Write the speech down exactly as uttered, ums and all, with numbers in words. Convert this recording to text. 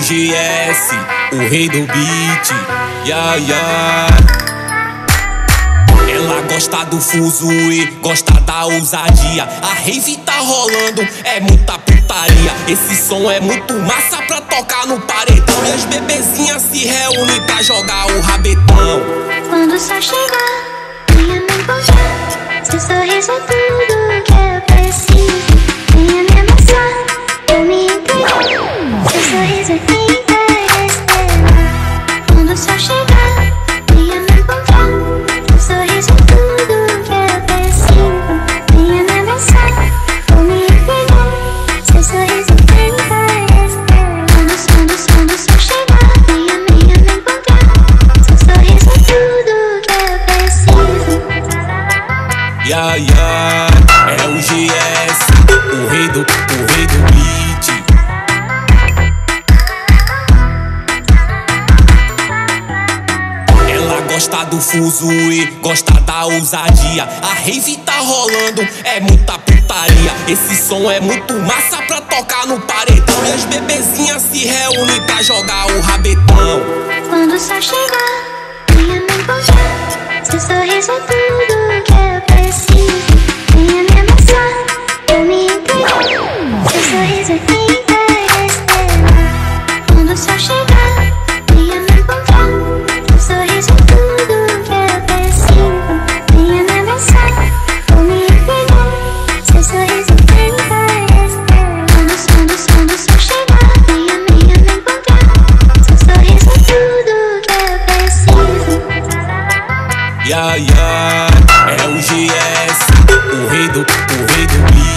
𝗔𝗽𝗀𝗀𝗃, o rei do beat, yeah, yeah. Ela gosta do fuso e gosta da ousadia. A rave tá rolando, é muita putaria. Esse som é muito massa pra tocar no paredão. E as bebezinhas se reúnem pra jogar o rabetão. Quando o sol chegar, venha me encontrar. Seu sorriso é tudo que eu preciso. Venha me amassar, eu me entrego. Seu sorriso é quem vai esperar. Quando o sol chegar, venha me encontrar. Seu sorriso é tudo que eu preciso. Venha me abraçar, eu me entrego. Seu sorriso é quem vai esperar. Quando, quando, quando o sol chegar, venha, venha me encontrar. Seu sorriso é tudo que eu preciso. Yeah, yeah. É o 𝗔𝗽𝗀𝗃, o rei do, o rei do beat. Ela gosta do fuso e gosta da ousadia. A rave tá rolando, é muita putaria. Esse som é muito massa pra tocar no paredão. E as bebezinhas se reúnem pra jogar o rabetão. Quando o sol chegar, venha me encontrar. Seu sorriso é tudo que eu preciso. Venha me amassar, eu me entrego. Seu sorriso é quem vai esperar. Quando o sol chegar, venha me encontrar. Seu sorriso é tudo que eu preciso. Venha me abraçar, eu me entrego. Seu sorriso é quem vai esperar. Quando, quando, quando o sol chegar, venha, venha me encontrar. Seu sorriso é tudo que eu preciso. Yeah, yeah. É o 𝗔𝗀𝗀𝗃, o rei do, o rei do beat.